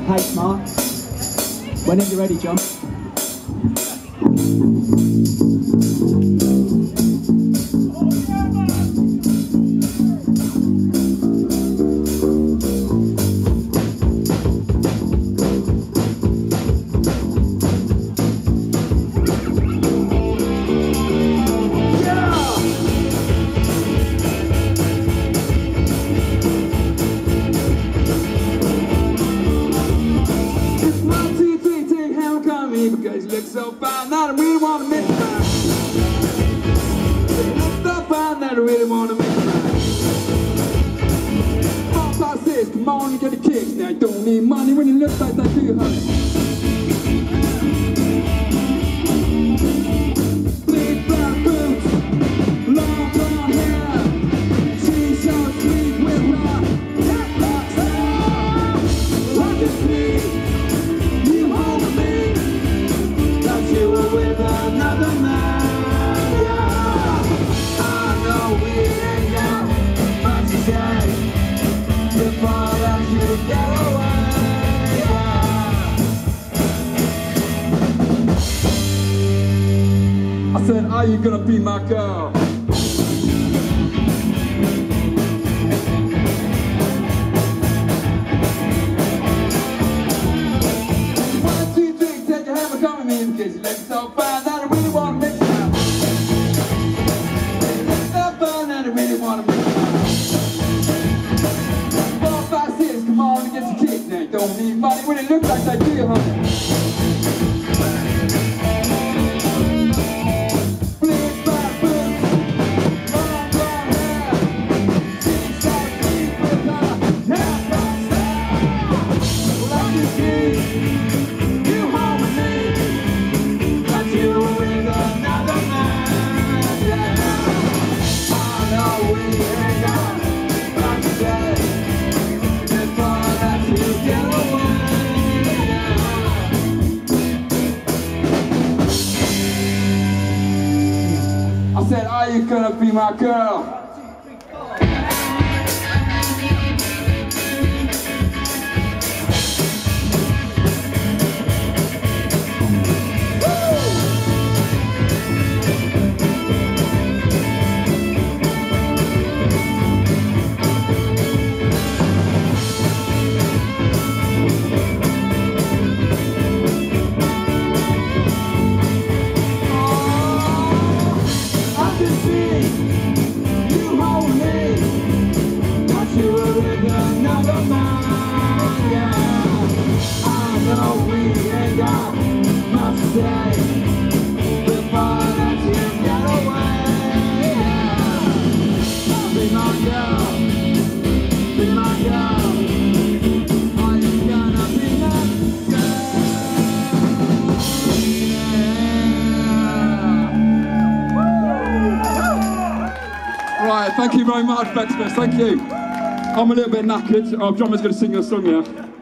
Hey, Smart. Whenever you're ready, John. Because you look so fine that I really want to make you mine. You look so fine that I really want to make you mine. 4, 5, 6, come on and get the kicks. Now you don't need money when you look like that, do you, honey? Big black boots, long blonde hair. She's so sweet with her Punkrocksal. Like a sweet, you hold me. You were with another man, yeah. I know we ain't got much to say before that you get away, yeah. I said, are you gonna be my girl? Because you look so fine that I really want to make you happy. You look so fine that I really want to make you happy. 4, 5, 6, come on and get your kicks. Now you don't need money when it looks like that, do you, honey? Big black boots, long blonde hair. She's so deep with her Punkrocksal. Well, I can see you home with me. You were with another man, yeah. I know we ain't got much to say before that you get away, yeah. I said, are you gonna be my girl? Another man, yeah. I know we ain't got much to say before that you get away, yeah. Be my girl, be my girl. Are you gonna be my girl? Right, thank you very much, Buckfest, thank you. I'm a little bit knackered. Our drummer's going to sing a song now.